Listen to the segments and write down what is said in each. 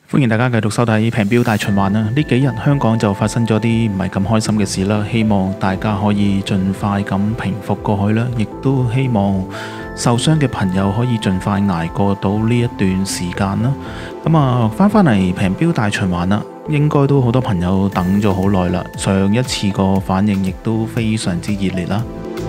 歡迎大家繼續收睇平標大循環啦！呢幾日香港就發生咗啲唔係咁開心嘅事啦，希望大家可以盡快咁平復過去啦，亦都希望受傷嘅朋友可以盡快捱過到呢一段時間啦。咁啊，翻嚟平標大循環啦，應該都好多朋友等咗好耐啦。上一次個反應亦都非常之熱烈啦。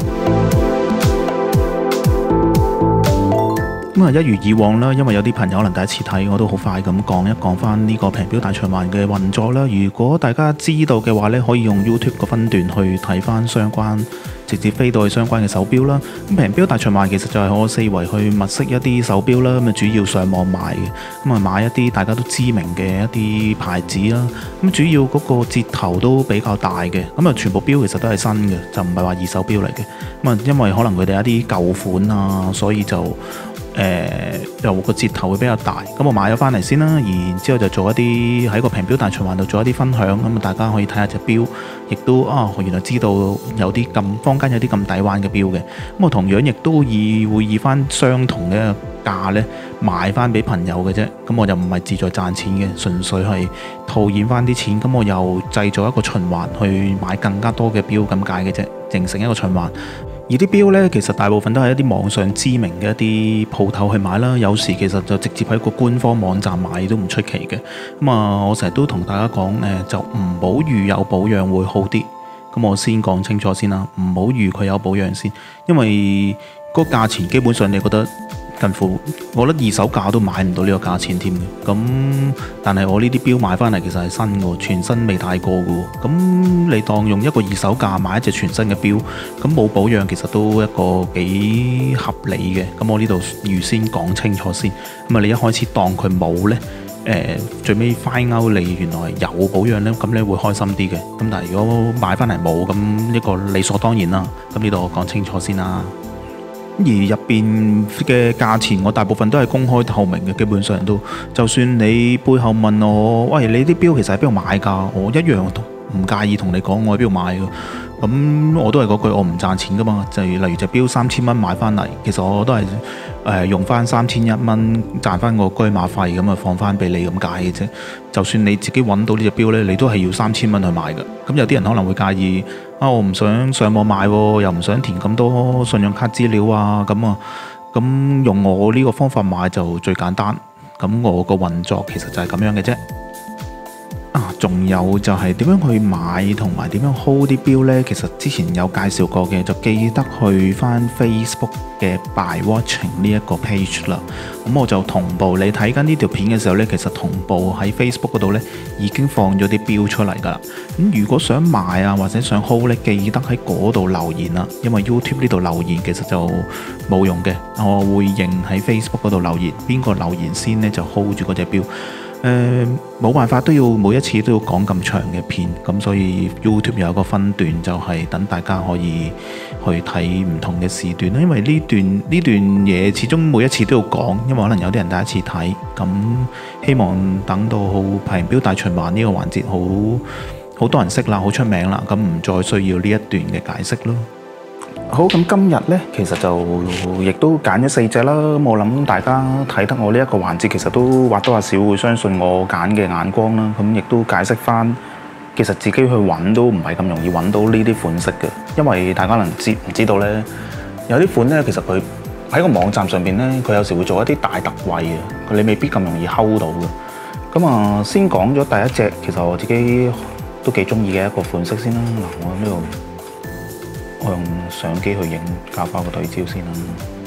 咁啊，一如以往啦，因為有啲朋友可能第一次睇，我都好快咁講一講翻呢個平標大循環嘅運作啦。如果大家知道嘅話呢，可以用 YouTube 個分段去睇翻相關，直接飛到去相關嘅手錶啦。咁平標大循環其實就係我四圍去物色一啲手錶啦，咁啊主要上網買嘅，咁啊買一啲大家都知名嘅一啲牌子啦。咁主要嗰個折頭都比較大嘅，咁啊全部錶其實都係新嘅，就唔係話二手錶嚟嘅。咁啊因為可能佢哋一啲舊款啊，所以就又個折頭會比較大，咁我買咗翻嚟先啦，然之後就做一啲喺個平標大循環度做一啲分享，咁啊大家可以睇下隻錶，亦都原來知道有啲咁坊間有啲咁抵玩嘅錶嘅，咁我同樣亦都會以翻相同嘅價呢賣翻俾朋友嘅啫，咁我就唔係志在賺錢嘅，純粹係套現翻啲錢，咁我又製造一個循環去買更加多嘅錶咁解嘅啫，形成一個循環。而啲錶呢，其實大部分都係一啲網上知名嘅一啲鋪頭去買啦，有時其實就直接喺個官方網站買都唔出奇嘅。咁啊，我成日都同大家講就唔好預有保養會好啲。咁我先講清楚先啦，唔好預佢有保養先，因為個價錢基本上你覺得近乎，我覺得二手價都買唔到呢個價錢添嘅。咁但係我呢啲錶買翻嚟其實係新嘅，全新未戴過嘅。咁你當用一個二手價買一隻全新嘅錶，咁冇保養其實都一個幾合理嘅。咁我呢度預先講清楚先。咁啊，你一開始當佢冇呢，最尾 find out 你原來有保養呢，咁你會開心啲嘅。咁但係如果買翻嚟冇，咁呢個理所當然啦。咁呢度我講清楚先啦。而入邊嘅價錢，我大部分都係公開透明嘅，基本上都，就算你背後問我，喂，你啲錶其實喺邊度買㗎？我一樣唔介意同你講我喺邊度買㗎。咁我都係嗰句，我唔賺錢㗎嘛。就例如隻錶3000蚊買翻嚟，其實我都係用翻3100蚊賺翻個車馬費咁啊，放翻俾你咁解嘅啫。就算你自己揾到呢隻錶呢，你都係要3000蚊去買㗎。咁有啲人可能會介意。我唔想上網買喎，又唔想填咁多信用卡資料啊，咁用我呢個方法買就最簡單。咁我個運作其實就係咁樣嘅啫。仲有就係點樣去買同埋點樣 hold 啲錶呢？其實之前有介紹過嘅，就記得去翻 Facebook 嘅 By Watching 呢一個 page 啦。咁我就同步你睇緊呢條片嘅時候呢，其實同步喺 Facebook 嗰度呢已經放咗啲錶出嚟㗎啦。咁如果想買啊或者想 hold 呢，記得喺嗰度留言啦，因為 YouTube 呢度留言其實就冇用嘅。我會認喺 Facebook 嗰度留言，邊個留言先呢就 hold 住嗰隻錶。冇辦法，每一次都要講咁長嘅片，咁所以 YouTube 有一個分段，就係等大家可以去睇唔同嘅時段啦。因為呢段嘢始終每一次都要講，因為可能有啲人第一次睇，咁希望等到好平標大循環呢個環節好多人識啦，好出名啦，咁唔再需要呢一段嘅解釋咯。好，咁今日呢，其實就亦都揀咗4隻啦。我諗大家睇得我呢一個環節，其實都或多或少會相信我揀嘅眼光啦。咁亦都解釋翻，其實自己去揾都唔係咁容易揾到呢啲款式嘅，因為大家可能唔知道呢，有啲款呢，其實佢喺個網站上邊呢，佢有時會做一啲大特惠嘅，你未必咁容易 hold 到嘅。咁啊，先講咗第一隻，其實我自己都幾中意嘅一個款式先啦。嗱，我呢度。我用相機去影，搞翻個對焦先啦。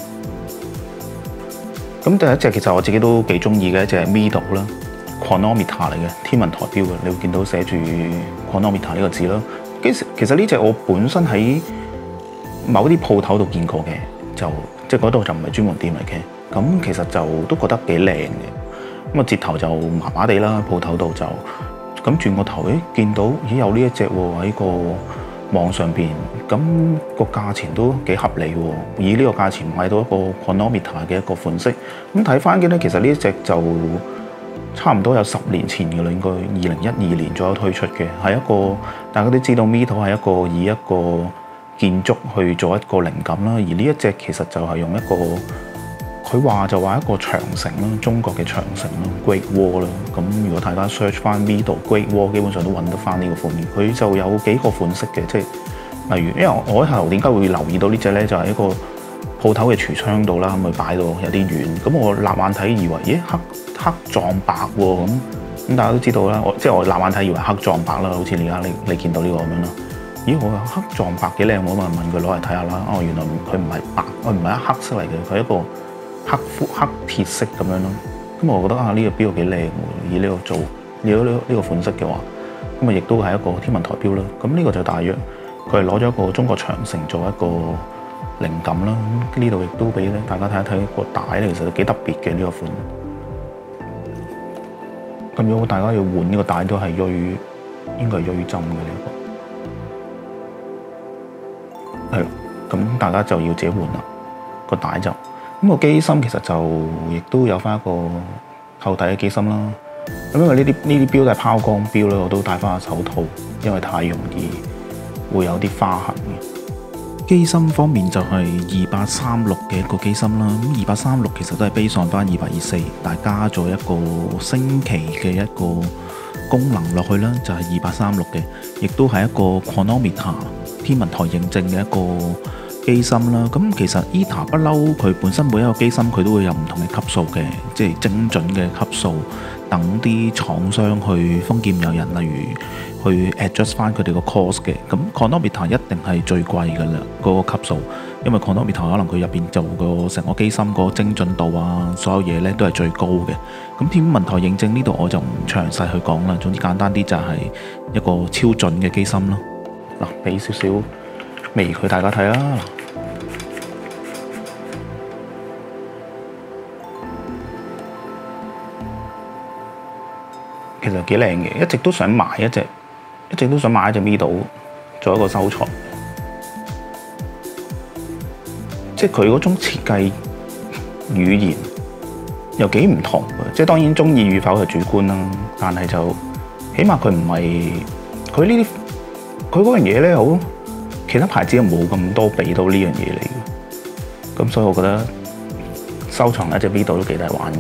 咁第一隻其實我自己都幾中意嘅一隻係 Mido 啦 ，Chronometer 嚟嘅天文台錶嘅，你會見到寫住 Chronometer 呢個字啦。其實呢隻我本身喺某啲鋪頭度見過嘅，即係嗰度就唔係專門店嚟嘅。咁其實就都覺得幾靚嘅。咁啊折頭就麻麻地啦，鋪頭度就咁轉個頭，見到有呢一隻喎喺個網上邊，咁個價錢都幾合理喎，以呢個價錢買到一個 Chronometer 嘅一個款式。咁睇翻嘅咧，其實呢一隻就差唔多有10年前嘅啦，應該2012年左右推出嘅，係一個大家都知道 Mido 係一個以一個建築去做一個靈感啦。而呢一隻其實就係用一個佢話就話一個長城啦，中國嘅長城啦 ，Great Wall 啦。咁如果大家 search 翻 Mido Great Wall， 基本上都揾得翻呢個款面。佢就有幾個款式嘅，即係例如，因為我喺頭點解會留意到呢隻咧，就係一個鋪頭嘅櫥窗度啦，咁佢擺到有啲遠。咁我立眼睇以為，咦黑撞白喎，咁大家都知道啦。我立眼睇以為黑撞白啦，好似而家你見到呢個咁樣啦。咦，我話黑撞白幾靚，我咪問佢攞嚟睇下啦。哦，原來佢唔係白，佢唔係一黑色嚟嘅，佢係一個黑鐵色咁樣咯。咁我覺得呢個錶幾靚喎，以呢個做，如果呢個款式嘅話，咁啊亦都係一個天文台錶啦。咁呢個就大約佢係攞咗一個中國長城做一個靈感啦。呢度亦都俾大家睇一睇個帶咧，其實都幾特別嘅呢個款。咁如果大家要換呢個帶，都係應該係鋁針嘅呢個。係，咁大家就要自己換啦個帶就。咁個機芯其實就亦都有翻一個厚底嘅機芯啦。咁因為呢啲錶都係拋光錶咧，我都戴翻下手套，因為太容易會有啲花痕嘅。機芯方面就係2836嘅一個機芯啦。咁2836其實都係 base on 翻2824，但係加咗一個星期嘅一個功能落去啦，就係2836嘅，亦都係一個 Chronometer 天文台認證嘅一個機芯啦。咁其實 ETA 不嬲，佢本身每一個機芯佢都會有唔同嘅級數嘅，即係精準嘅級數，等啲廠商去豐儉由人，例如去 adjust 翻佢哋個 cost 嘅。咁 Chronometer 一定係最貴㗎啦，嗰個級數，因為 Chronometer 可能佢入邊做個成個機芯個精準度啊，所有嘢咧都係最高嘅。咁天文台認證呢度我就唔詳細去講啦，總之簡單啲就係一個超準嘅機芯咯。嗱，俾少少微佢大家睇啦。其實幾靚嘅，一直都想買一隻 Mido 做一個收藏。即係佢嗰種設計語言又幾唔同嘅，即係當然中意與否係主觀啦，但係就起碼佢唔係佢呢啲。佢嗰樣嘢咧，好其他牌子又冇咁多俾到呢樣嘢嚟嘅，咁所以我覺得收藏一隻 Mido 都幾大玩嘅。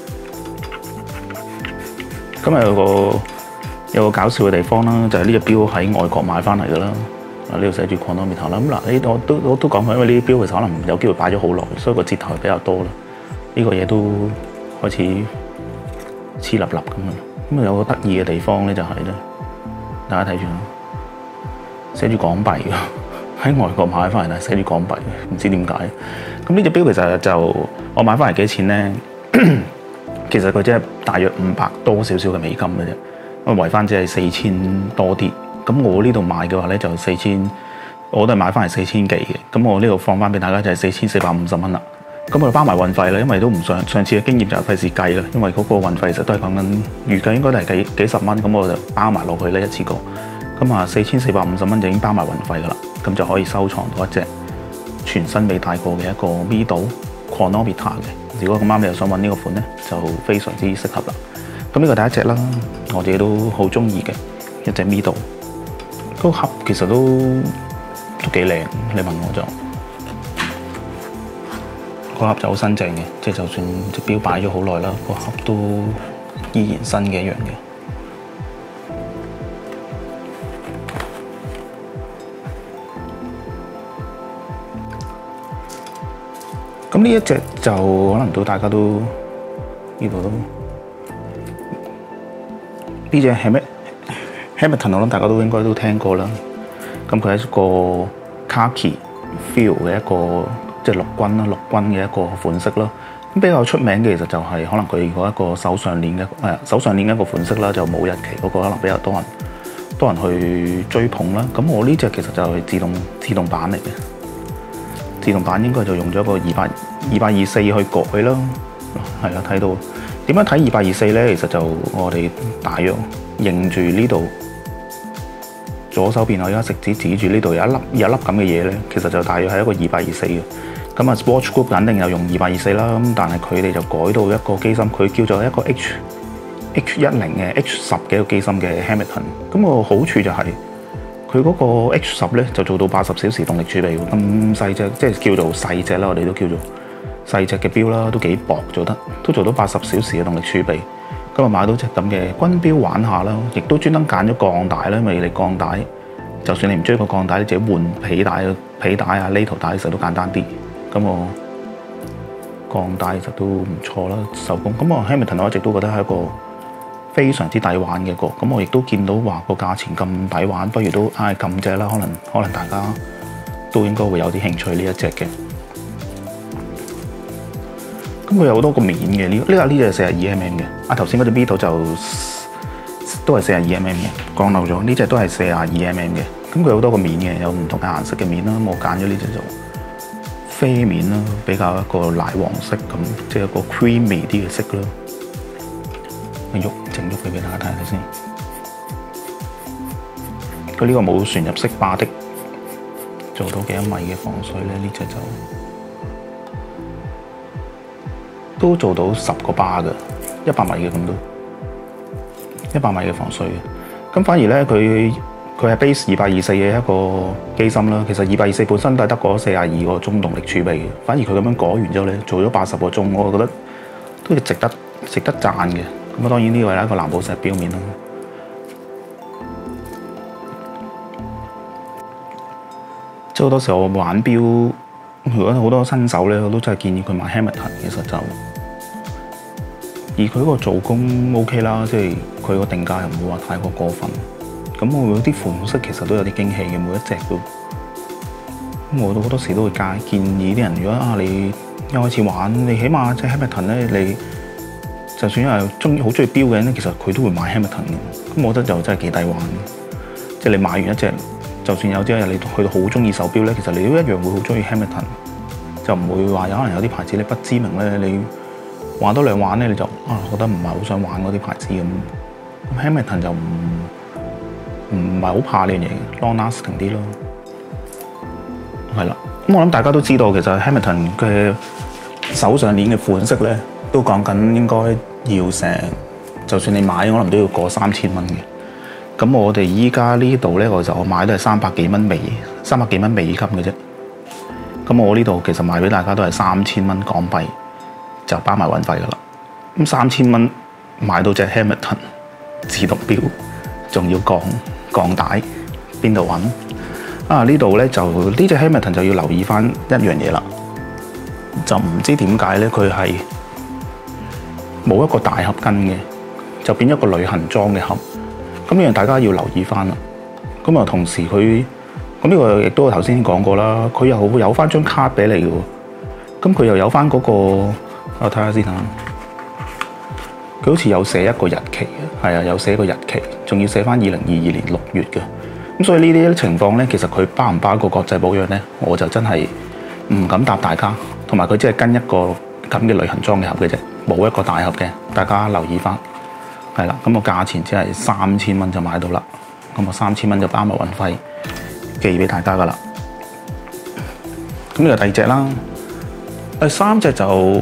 咁有個搞笑嘅地方啦，就係呢隻錶喺外國買翻嚟㗎啦。呢度寫住 Chronometer 啦。咁嗱，我都講過，因為呢啲錶其實可能有機會擺咗好耐，所以個折頭係比較多啦。呢個嘢都開始黐立立咁樣。咁啊有個得意嘅地方咧，就係咧，大家睇住啦。寫住港幣嘅，喺外國買翻嚟，但係寫住港幣嘅，唔知點解。咁呢隻錶其實就我買翻嚟幾錢咧？其實佢只係大約500多少少嘅美金嘅啫，咁圍翻只係4000多啲。咁我呢度買嘅話咧就4000，我都係買翻嚟4000幾嘅。咁我呢度放翻俾大家就係4450蚊啦。咁我就包埋運費啦，因為都唔上次嘅經驗就費事計啦，因為嗰個運費其實都係講緊預計應該都係幾十蚊，咁我就包埋落去咧一次過。咁啊4450蚊就已經包埋運費噶啦，咁就可以收藏到一隻全新未戴過嘅一個 Mido Chronometer 嘅。如果咁啱你又想揾呢個款咧，就非常之適合啦。咁呢個第一隻啦，我自己都好中意嘅一隻 Mido。個盒其實都幾靚，你問我就個盒就好新淨嘅，即係就算隻錶擺咗好耐啦，個盒都依然新嘅一樣嘅。咁呢一隻就可能到大家都呢度都呢隻係咩 Hamilton， 我諗大家都應該都聽過啦。咁佢係一個 khaki feel 嘅一個即係陸軍嘅一個款式啦。咁比較出名嘅其實就係可能佢嗰一個手上鏈嘅一個款式啦，就冇日期嗰個可能比較多人去追捧啦。咁我呢隻其實就係自動版嚟嘅。自動版應該就用咗個2824去改啦，係啦，睇到點樣睇2824咧？其實就我哋大約認住呢度左手邊，我而家食指指住呢度有一粒咁嘅嘢咧，其實就大約係一個2824嘅。咁啊 Swatch Group 肯定有用2824啦，咁但係佢哋就改到一個機芯，佢叫做一個 H10嘅 H10嘅一個機芯嘅 Hamilton。咁個好處就係佢嗰個 H10咧就做到80小時動力儲備，咁細隻，即係叫做細隻啦，我哋都叫做細隻嘅錶啦，都幾薄做得，都做到80小時嘅動力儲備。今日買到隻咁嘅軍錶玩下啦，亦都專登揀咗鋼帶啦，因為你鋼帶就算你唔追個鋼帶，你自己換皮帶啊、呢頭帶其實都簡單啲。咁我鋼帶其實都唔錯啦，手工。咁我 Hamilton 我一直都覺得係一個非常之抵玩嘅個。咁我亦都見到話個價錢咁抵玩，不如都撳隻啦。可能大家都應該會有啲興趣呢一隻嘅。咁佢有好多個面嘅，呢隻42mm嘅。頭先嗰隻 Vito 就都係42mm嘅，講漏咗。呢隻都係42mm嘅。咁佢有好多個面嘅，有唔同嘅顏色嘅面啦。我揀咗呢隻就啡面啦，比較一個奶黃色咁，即係一個 creamy 啲嘅色啦。整喐佢俾大家睇睇先。佢呢個冇旋入式巴的，做到幾多米嘅防水咧？呢隻就都做到10個巴嘅，100米嘅咁都100米嘅防水嘅。咁反而咧佢係 base 224嘅一個機芯啦。其實224本身都係得嗰42個鐘動力儲備嘅。反而佢咁樣改完之後咧，做咗80個鐘，我覺得都值得讚嘅。咁當然呢個係一個藍寶石錶面啦。即係好多時候我玩錶，如果好多新手咧，我都真係建議佢買 Hamilton。其實就而佢個做工 OK 啦，即係佢個定價又唔會話太過過分。咁我啲款式其實都有啲驚喜嘅，每一隻都。咁我好多時都會建議啲人，如果你一開始玩，你起碼即係 Hamilton 咧，你就算係好中意錶嘅人咧，其實佢都會買 Hamilton 嘅。咁我覺得就真係幾抵玩。即係你買完一隻，就算有朝一日你去到好中意手錶咧，其實你都一樣會好中意 Hamilton。就唔會話可能有啲牌子你不知名咧，你玩多兩玩咧，你就覺得唔係好想玩嗰啲牌子咁。咁 Hamilton 就唔係好怕呢樣嘢嘅 ，long lasting 啲咯。係啦，咁我諗大家都知道，其實 Hamilton 嘅手上鏈嘅款式咧，都講緊應該要成，就算你買可能都要過3000蚊嘅。咁我哋依家呢度咧，我買都係300幾蚊美金嘅啫。咁我呢度其實賣俾大家都係3000蚊港幣，就包埋運費噶啦。咁3000蚊買到隻 Hamilton 自動錶，仲要鋼帶，邊度揾？呢度咧就呢隻 Hamilton 就要留意翻一樣嘢啦，就唔知點解咧，佢係冇一個大盒跟嘅，就變一個旅行裝嘅盒。咁呢樣大家要留意翻啦。咁啊，同時佢咁呢個亦都頭先講過啦，佢又會有翻張卡俾你嘅喎。咁佢又有翻嗰個，我睇下先嚇。佢好似有寫一個日期嘅，係啊，有寫個日期，仲要寫翻2022年6月嘅。咁所以呢啲情況咧，其實佢包唔包個國際保養咧，我就真係唔敢答大家。同埋佢只係跟一個咁嘅旅行裝嘅盒嘅啫，冇一個大盒嘅，大家留意翻。係啦，咁個價錢只係3000蚊就買到啦。咁啊3000蚊就包埋運費，寄俾大家噶啦。咁呢個第二隻啦，第三隻就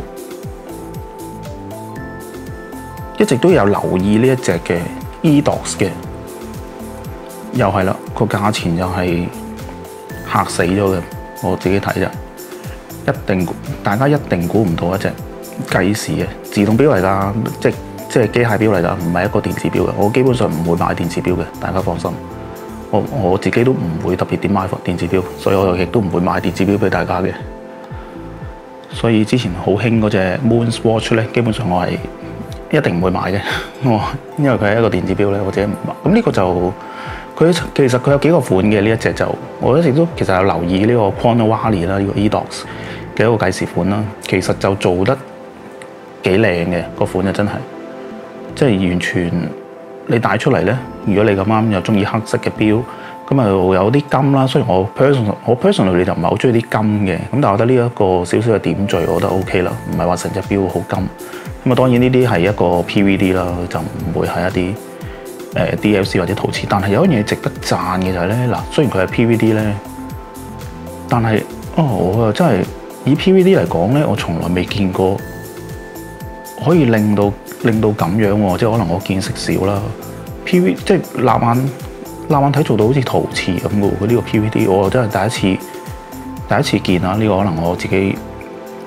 一直都有留意呢一隻嘅 Edox 嘅。又係啦，個價錢又係嚇死咗嘅，我自己睇就大家一定估唔到一隻計時嘅自動錶嚟㗎，即係機械錶嚟㗎，唔係一個電子錶嘅。我基本上唔會買電子錶嘅，大家放心。我自己都唔會特別點買電子錶，所以我亦都唔會買電子錶俾大家嘅。所以之前好興嗰隻 Moon's Watch 咧，基本上我係一定唔會買嘅，因為佢係一個電子錶咧，我自己唔買。咁呢個就其實佢有幾個款嘅，呢一隻就我一直都其實有留意呢個 Chronovalley 啦，呢個 Edox 嘅一個計時款啦。其實就做得幾靚嘅個款就真係，即係完全你帶出嚟咧。如果你咁啱又中意黑色嘅錶，咁啊有啲金啦。雖然我 personally 就唔係好中意啲金嘅，咁但係我覺得呢一個少少嘅點綴，我覺得 OK 啦，唔係話成隻錶好金。咁啊當然呢啲係一個 PVD 啦，就唔會係一啲DLC 或者陶瓷。但係有一樣嘢值得讚嘅就係咧，嗱，雖然佢係 PVD 咧，但係我真係以 PVD 嚟講咧，我從來未見過可以令到咁樣喎，即係可能我見識少啦。PVD 即係立眼睇做到好似陶瓷咁嘅喎，佢呢個 PVD 我真係第一次見啊！呢個可能我自己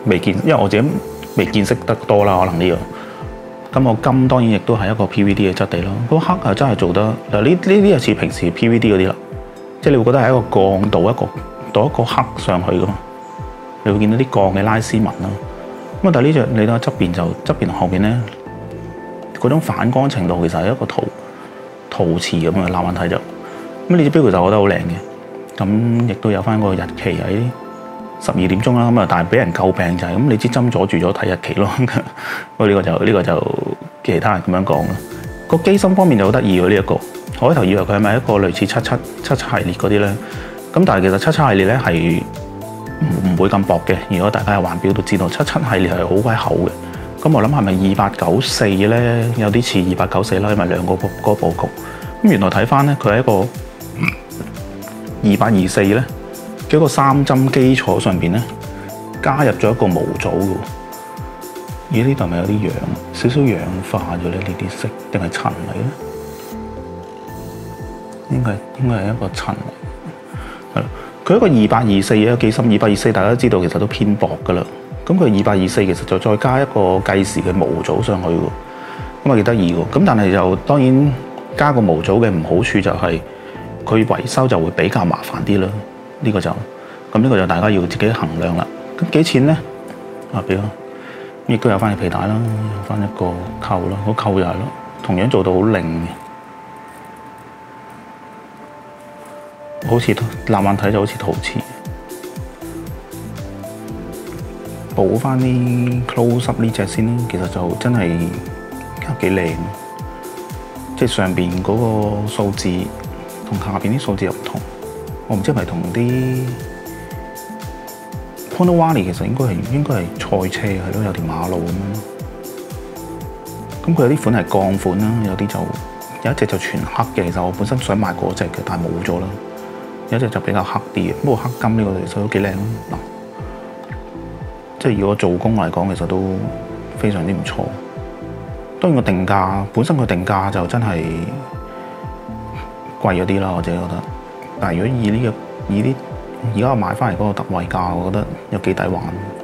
未見，因為我自己未見識得多啦，可能呢樣。咁我金當然亦都係一個 PVD 嘅質地咯。嗰黑係真係做得嗱，呢就似平時 PVD 嗰啲啦，即係你會覺得係一個鋼鍍一個黑上去噶嘛，你會見到啲鋼嘅拉絲紋啦。咁啊，但係呢隻你睇下側邊同後邊咧嗰種反光程度其實係一個陶瓷咁嘅，攬眼睇就咁呢隻錶其實我覺得好靚嘅。咁亦都有翻個日期喺12點鐘啦。咁啊，但係俾人詬病就係咁，你支針阻住咗睇日期咯。不過呢個就其他人咁樣講啦。個機芯方面就好得意喎，呢一個我開頭以為佢係咪一個類似77系列嗰啲咧？咁但係其實77系列咧係唔會咁薄嘅。如果大家有玩錶都知道77系列係好鬼厚嘅。咁我諗係咪2894咧？有啲似2894啦，因為兩個嗰佈局。咁原來睇翻咧，佢係一個2824咧嘅一個3針基礎上邊咧，加入咗一個模組嘅。咦？呢度咪有啲少少氧化咗咧？呢啲色定係塵嚟咧？應該係一個塵嚟。係啦，佢一個2824嘅一個機芯，2824大家都知道其實都偏薄噶啦。咁佢2824其實就再加一個計時嘅模組上去喎，咁啊幾得意喎。咁但係就當然加個模組嘅唔好處就係佢維修就會比較麻煩啲啦。呢個就大家要自己衡量啦。咁幾錢咧？俾咯，亦都有翻個皮帶啦，有翻一個扣啦，個扣又係咯，同樣做到好靚嘅，好似攬眼睇就好似陶瓷。補翻啲 close up 呢隻先啦，其實就真係幾靚，即係上邊嗰個數字同下邊啲數字又唔同。我唔知係咪同啲 Pondowali 其實應該係賽車係咯，有條馬路咁樣。咁佢有啲款係鋼款啦，有啲就有一隻就全黑嘅。其實我本身想買嗰隻嘅，但係冇咗啦。有一隻就比較黑啲嘅，不過黑金呢個其實都幾靚咯。即係如果做工嚟講，其實都非常之唔錯。當然個定價本身佢定價就真係貴咗啲啦，我自己覺得。但係如果以啲而家我買翻嚟嗰個特惠價，我覺得有幾抵玩。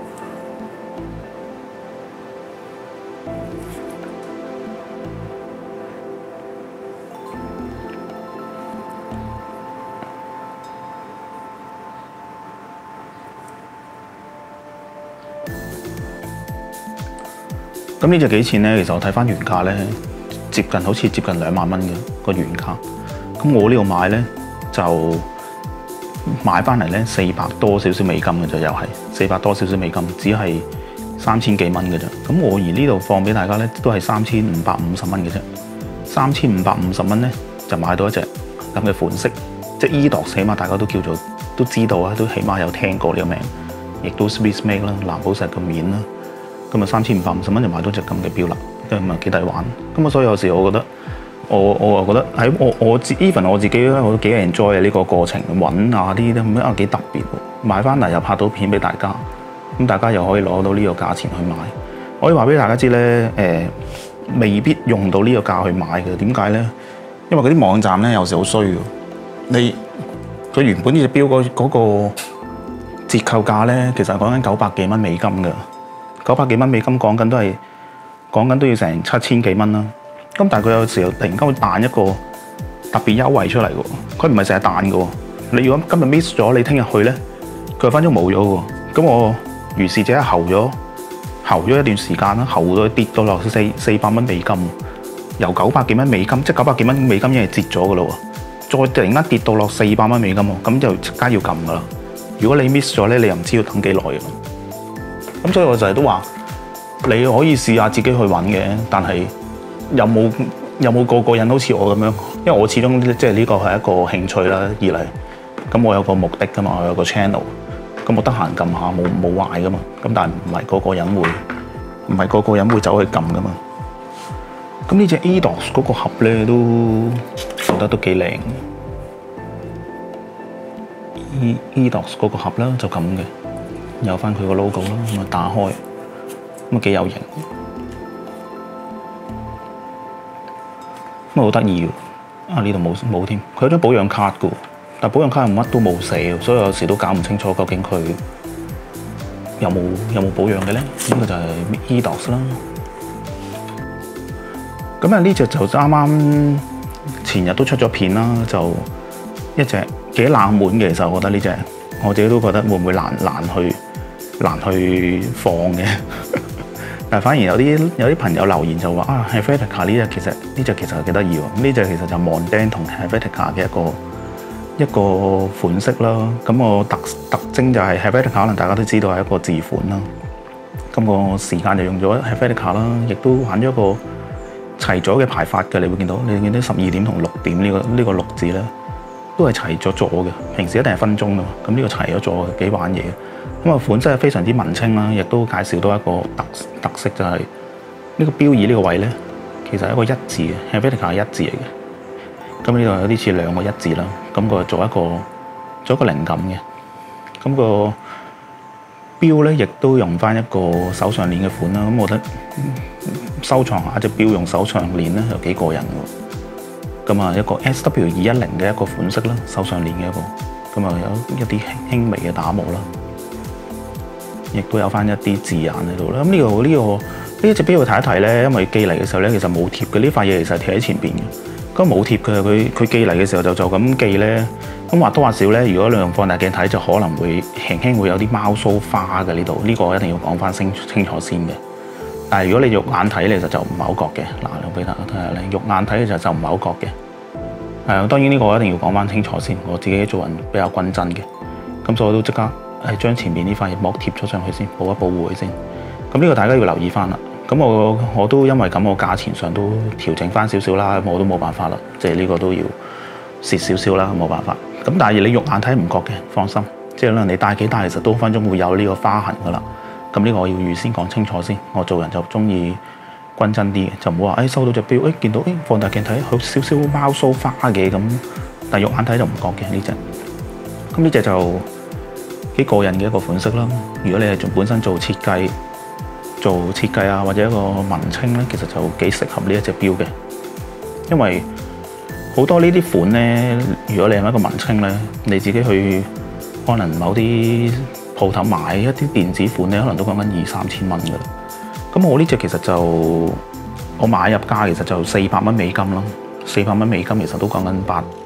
咁呢隻幾錢咧？其實我睇翻原價咧，好似接近2萬蚊嘅個原價。咁我呢度買咧就買翻嚟咧400多少少美金嘅啫，又係400多少少美金，只係3000幾蚊嘅啫。咁我而呢度放俾大家咧，都係3550蚊嘅啫。3550蚊咧就買到一隻咁嘅款式，即係 Edox，起碼大家都叫做都知道啊，都起碼有聽過呢個名，亦都 Swiss Made 啦，藍寶石嘅面啦。咁啊3550蚊就買到隻咁嘅錶啦，咁啊幾抵玩。咁啊所以有時我覺得，我覺得喺我 even 我自己咧，我都幾 enjoy 呢個過程，揾啊啲咁啊幾特別喎。買翻嚟又拍到片俾大家，咁大家又可以攞到呢個價錢去買。我可以話俾大家知咧，未必用到呢個價去買嘅。點解咧？因為嗰啲網站咧有時好衰嘅。佢原本呢隻錶嗰個折扣價咧，其實係講緊900幾蚊美金嘅。900幾蚊美金講緊都要成7000幾蚊啦。咁但係佢有時候突然間會彈一個特別優惠出嚟嘅喎，佢唔係成日彈嘅喎。你如果今日 miss 咗，你聽日去咧，佢分鐘冇咗嘅喎。咁我如是者候咗一段時間啦，候到跌到落400蚊美金，由900幾蚊美金，即係900幾蚊美金已經係折咗嘅咯喎。再突然間跌到落400蚊美金喎，咁就即刻要撳嘅啦。如果你 miss 咗咧，你又唔知要等幾耐嘅。咁所以我就係都話，你可以試下自己去揾嘅，但係有冇個人好似我咁樣？因為我始終即係呢個係一個興趣啦，二嚟咁我有個目的噶嘛，我有個 channel， 咁我得閒撳下冇壞噶嘛。咁但係唔係個個人會走去撳噶嘛。咁呢隻 Edox 嗰個盒咧都做得都幾靚。Edox 嗰個盒啦就咁嘅。有翻佢個 logo 啦，咁啊打開，咁啊幾有型，咁啊好得意喎！啊呢度冇添，佢有張保養卡嘅，但保養卡又乜都冇寫，所以有時都搞唔清楚究竟佢有冇保養嘅咧？呢個就係 Eidos 啦。咁啊呢隻就啱啱前日都出咗片啦，就一隻幾冷門嘅。其實我覺得呢隻我自己都覺得會唔會難去放嘅。但係反而有啲朋友留言就話啊 Helvetica 呢隻其實係幾得意喎。呢隻其實就 Mondaine 同 Helvetica 嘅一個款式啦。咁個特徵就係 Helvetica 可能大家都知道係一個字款啦。咁個時間就用咗 Helvetica 啦，亦都玩咗一個齊咗嘅排法嘅。你會見到12點同6點呢個6字咧，都係齊咗嘅。平時一定係分鐘㗎嘛，咁呢個齊咗嘅，幾玩嘢。咁啊款式係非常之文青啦，亦都介紹到一個特色就係呢個標誌呢個位咧，其實係一個一字嘅 Helvetica 係一字嚟嘅。咁呢度有啲似兩個一字啦，咁個做一個靈感嘅。咁個錶咧亦都用翻一個手上鏈嘅款啦。咁我覺得收藏下隻錶用手上鏈咧，又幾過癮喎。咁啊一個 SW210嘅一個款式啦，手上鏈嘅一個，咁啊有一啲輕微嘅打磨啦。亦都有翻一啲字眼喺度啦。咁呢隻錶要睇一睇咧，因為寄嚟嘅時候咧，其實冇貼嘅。呢塊嘢其實貼喺前邊嘅。咁冇貼嘅，佢寄嚟嘅時候就咁寄咧。咁或多或少咧，如果你用放大鏡睇，就可能會輕輕會有啲貓鬚花嘅呢度。呢個一定要講翻清楚先嘅。但係如果你肉眼睇咧，就唔係好覺嘅。嗱，我俾大家睇下咧，肉眼睇就唔係好覺嘅。當然呢個我一定要講翻清楚先。我自己做人比較均真嘅，咁所以我都即刻將前面呢塊膜貼咗上去先，保護佢先。咁呢個大家要留意翻啦。咁我都因為咁，我價錢上都調整翻少少啦。我都冇辦法啦，即係呢個都要蝕少少啦，冇辦法。咁但係你肉眼睇唔覺嘅，放心。即係可能你戴幾戴，其實都分鐘會有呢個花痕噶啦。咁呢個我要預先講清楚先。我做人就中意均真啲嘅，就唔好話收到隻錶，見到放大鏡睇好少少貓鬚花嘅咁，但係肉眼睇就唔覺嘅呢隻。咁呢隻就幾過癮嘅一個款式啦。如果你係本身做設計啊，或者一個文青咧，其實就幾適合呢一隻錶嘅。因為好多呢啲款咧，如果你係一個文青咧，你自己去可能某啲鋪頭買一啲電子款咧，可能都講緊2-3千蚊㗎啦。咁我呢隻其實就我買入價其實就400蚊美金咯，400蚊美金其實都講緊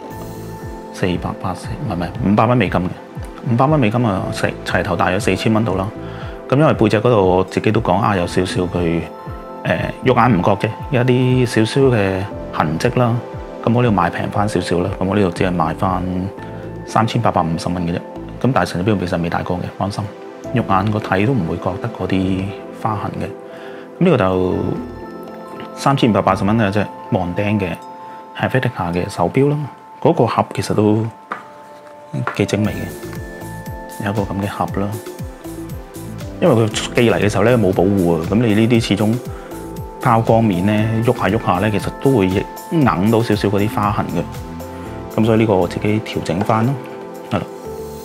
500蚊美金嘅，500蚊美金啊，齊頭大約4000蚊度啦。咁因為背脊嗰度我自己都講有少少佢肉眼唔覺嘅一啲少少嘅痕跡啦。咁我呢度買平翻少少啦。咁我呢度只係買翻3850蚊嘅啫。咁但係成隻錶其實未戴過嘅，放心，肉眼個睇都唔會覺得嗰啲花痕嘅。咁呢個就3580蚊嘅啫，Mondaine嘅 Helvetica 嘅手錶啦。嗰個盒其實都幾精美嘅，有一個咁嘅盒啦。因為佢寄嚟嘅時候咧冇保護啊，咁你呢啲始終拋光面咧喐下咧，其實都會硬到少少嗰啲花痕嘅。咁所以呢個我自己調整翻咯，係啦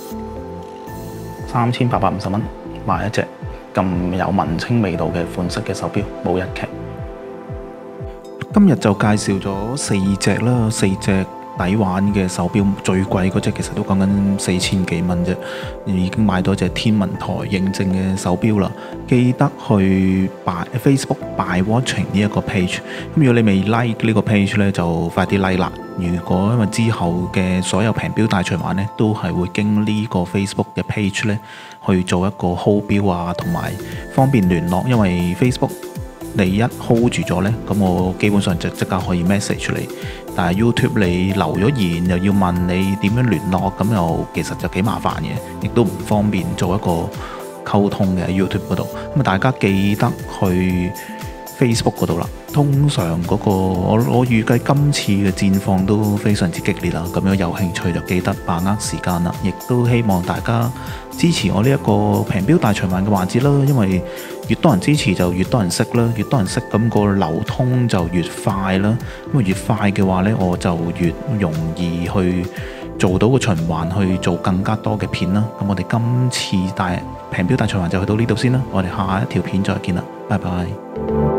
，3850蚊買一隻咁有文青味道嘅款式嘅手錶，冇一劇。今日就介紹咗4隻啦，4隻抵玩嘅手錶，最貴嗰隻其實都講緊4000幾蚊啫，已經買到隻天文台認證嘅手錶啦。記得去Facebook by watching 呢一個 page。咁如果你未 like 呢個 page 咧，就快啲 like 啦。如果因為之後嘅所有平錶大循環咧，都係會經呢個 Facebook 嘅 page 咧去做一個 hold 錶啊，同埋方便聯絡。因為 Facebook你一 hold 住咗呢，咁我基本上就即刻可以 message 你。但係 YouTube 你留咗言又要問你點樣聯絡，咁又其實就幾麻煩嘅，亦都唔方便做一個溝通嘅 YouTube 嗰度。咁大家記得去 Facebook 嗰度啦。通常嗰個我預計今次嘅戰況都非常之激烈啦。咁樣有興趣就記得把握時間啦。亦都希望大家支持我呢一個平錶大循環嘅環節啦。因為越多人支持就越多人識啦，越多人識咁個流通就越快啦。咁越快嘅話呢，我就越容易去做到個循環，去做更加多嘅片啦。咁我哋今次平錶大循環就去到呢度先啦。我哋下一條片再見啦，拜拜。